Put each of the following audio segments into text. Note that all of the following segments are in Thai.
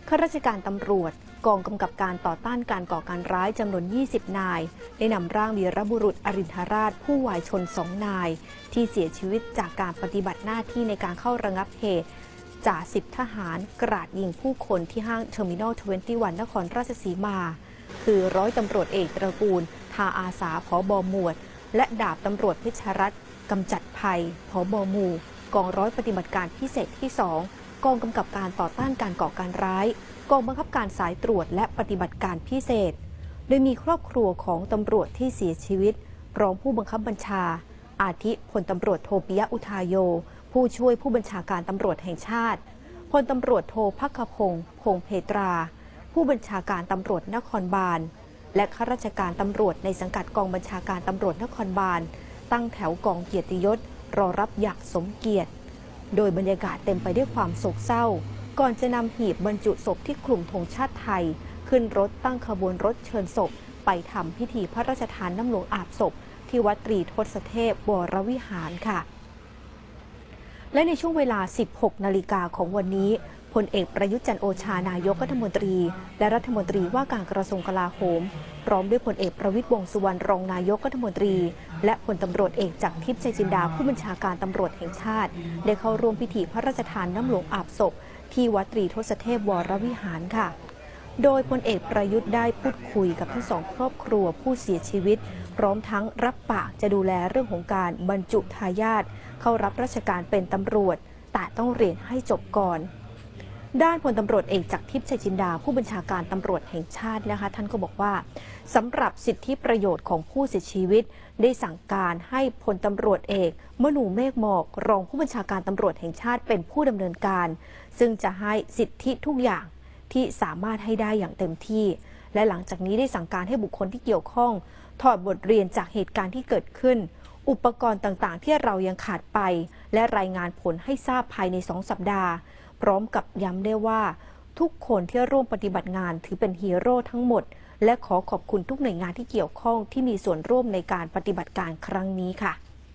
ข้าราชการตำรวจกองกำกับการต่อต้านการก่อการร้ายจำนวน 20 นายได้นำร่างวีรบุรุษอรินทราชผู้วายชน 2 นายที่เสียชีวิตจากการปฏิบัติหน้าที่ในการเข้าระงับเหตุจ่าสิบทหารกราดยิงผู้คนที่ห้างเทอร์มินอล 21 นครราชสีมาคือร้อยตำรวจเอกตระกูลทาอาสาผบ.หมวดและดาบตำรวจเพชรรัตน์กำจัดภัยผบ.หมู่กองร้อยปฏิบัติการพิเศษที่ 2กองกำกับการต่อต้านการก่อการร้ายกองบังคับการสายตรวจและปฏิบัติการพิเศษโดยมีครอบครัวของตำรวจที่เสียชีวิตรองผู้บังคับบัญชาอาทิพลตำรวจโทปิยะอุทาโยผู้ช่วยผู้บัญชาการตำรวจแห่งชาติพลตำรวจโทภัคพงศ์พงเพตราผู้บัญชาการตำรวจนครบาลและข้าราชการตำรวจในสังกัดกองบัญชาการตำรวจนครบาลตั้งแถวกองเกียรติยศรอรับอย่างสมเกียรติโดยบรรยากาศเต็มไปด้วยความโศกเศร้าก่อนจะนำหีบบรรจุศพที่คลุมธงชาติไทยขึ้นรถตั้งขบวนรถเชิญศพไปทำพิธีพระราชทานน้ำหลวงอาบศพที่วัดตรีทศเทพวรวิหารค่ะและในช่วงเวลา 16 นาฬิกาของวันนี้พลเอกประยุทธ์จันทร์โอชานายกรัฐมนตรีและรัฐมนตรีว่าการกระทรวงกลาโหมพร้อมด้วยพลเอกประวิตร วงษ์สุวรรณรองนายกรัฐมนตรีและพลตำรวจเอกจักรทิพย์ ชัยจินดาผู้บัญชาการตำรวจแห่งชาติได้เข้าร่วมพิธีพระราชทานน้ำหลวงอาบศพที่วัดตรีทศเทพวรวิหารค่ะโดยพลเอกประยุทธ์ได้พูดคุยกับทั้งสองครอบครัวผู้เสียชีวิตพร้อมทั้งรับปากจะดูแลเรื่องของการบรรจุทายาทเข้ารับราชการเป็นตำรวจแต่ต้องเรียนให้จบก่อนด้านพลตำรวจเอกจักรทิพย์ ชัยจินดาผู้บัญชาการตำรวจแห่งชาตินะคะท่านก็บอกว่าสำหรับสิทธิประโยชน์ของผู้เสียชีวิตได้สั่งการให้พลตำรวจเอกมนูเมฆหมอกรองผู้บัญชาการตำรวจแห่งชาติเป็นผู้ดำเนินการซึ่งจะให้สิทธิทุกอย่างที่สามารถให้ได้อย่างเต็มที่และหลังจากนี้ได้สั่งการให้บุคคลที่เกี่ยวข้องถอดบทเรียนจากเหตุการณ์ที่เกิดขึ้นอุปกรณ์ต่างๆที่เรายังขาดไปและรายงานผลให้ทราบภายใน2 สัปดาห์พร้อมกับย้ำได้ว่าทุกคนที่ร่วมปฏิบัติงานถือเป็นฮีโร่ทั้งหมดและขอขอบคุณทุกหน่วยงานที่เกี่ยวข้องที่มีส่วนร่วมในการปฏิบัติการครั้งนี้ค่ะ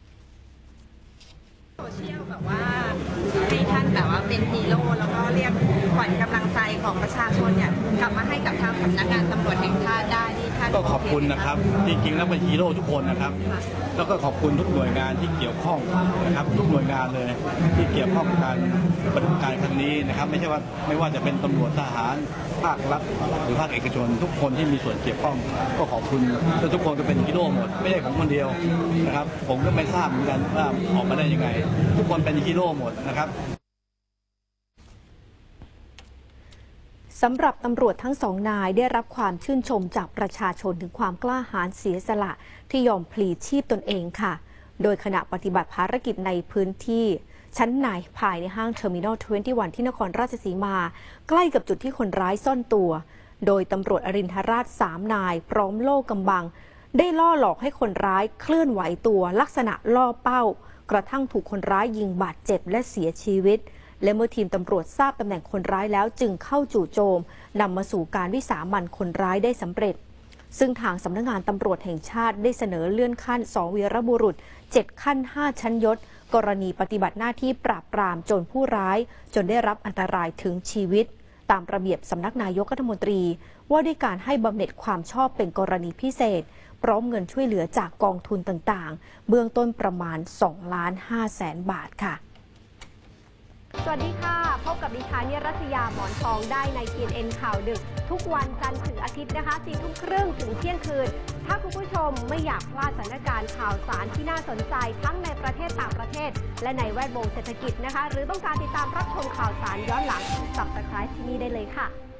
โซเชียลแบบว่าให้ท่านแบบว่าเป็นฮีโร่แล้วก็เรียกขวัญกำลังใจของประชาชนเนี่ยกลับมาให้กับทางสำนักงานตำรวจแห่งชาติได้ที่ท่านก็ขอบคุณนะครับจริงๆแล้วเป็นฮีโร่ทุกคนนะครับแล้วก็ขอบคุณทุกหน่วยงานที่เกี่ยวข้องนะครับทุกหน่วยงานเลยที่เกี่ยวข้องกับการปฏิบัติการครั้งนี้นะครับไม่ว่าจะเป็นตำรวจทหารภาครัฐหรือภาคเอกชนทุกคนที่มีส่วนเกี่ยวข้องก็ขอบคุณและทุกคนก็เป็นฮีโร่หมดไม่ใช่ผมคนเดียวนะครับผมก็ไม่ทราบเหมือนกันว่าออกมาได้ยังไงทุกคนเป็นฮีโร่หมดนะครับสำหรับตำรวจทั้ง2 นายได้รับความชื่นชมจากประชาชนถึงความกล้าหาญเสียสละที่ยอมพลีชีพตนเองค่ะโดยขณะปฏิบัติภารกิจในพื้นที่ชั้นในภายในห้างเทอร์มินอล 21 ที่นครราชสีมาใกล้กับจุดที่คนร้ายซ่อนตัวโดยตำรวจอรินทราช3 นายพร้อมโล่กำบังได้ล่อหลอกให้คนร้ายเคลื่อนไหวตัวลักษณะล่อเป้ากระทั่งถูกคนร้ายยิงบาดเจ็บและเสียชีวิตและเมื่อทีมตำรวจทราบตำแหน่งคนร้ายแล้วจึงเข้าจู่โจมนำมาสู่การวิสามัญคนร้ายได้สำเร็จซึ่งทางสำนักงานตำรวจแห่งชาติได้เสนอเลื่อนขั้น2 วีรบุรุษ7 ขั้น 5 ชั้นยศกรณีปฏิบัติหน้าที่ปราบปรามโจรผู้ร้ายจนได้รับอันตรายถึงชีวิตตามระเบียบสำนักนายกรัฐมนตรีว่าด้วยการให้บำเหน็จความชอบเป็นกรณีพิเศษพร้อมเงินช่วยเหลือจากกองทุนต่างๆเบื้องต้นประมาณ2,500,000 บาทค่ะสวัสดีค่ะพบกับดิฉันรัตยาหมอนทองได้ใน TNN ข่าวดึกทุกวันจันทร์ถึงอาทิตย์นะคะ 4:30 ถึงเที่ยงคืนถ้าคุณผู้ชมไม่อยากพลาดสถานการณ์ข่าวสารที่น่าสนใจทั้งในประเทศต่างประเทศและในแวดวงเศรษฐกิจนะคะหรือต้องการติดตามรับชมข่าวสารย้อนหลัง Subscribe ที่นี่ได้เลยค่ะ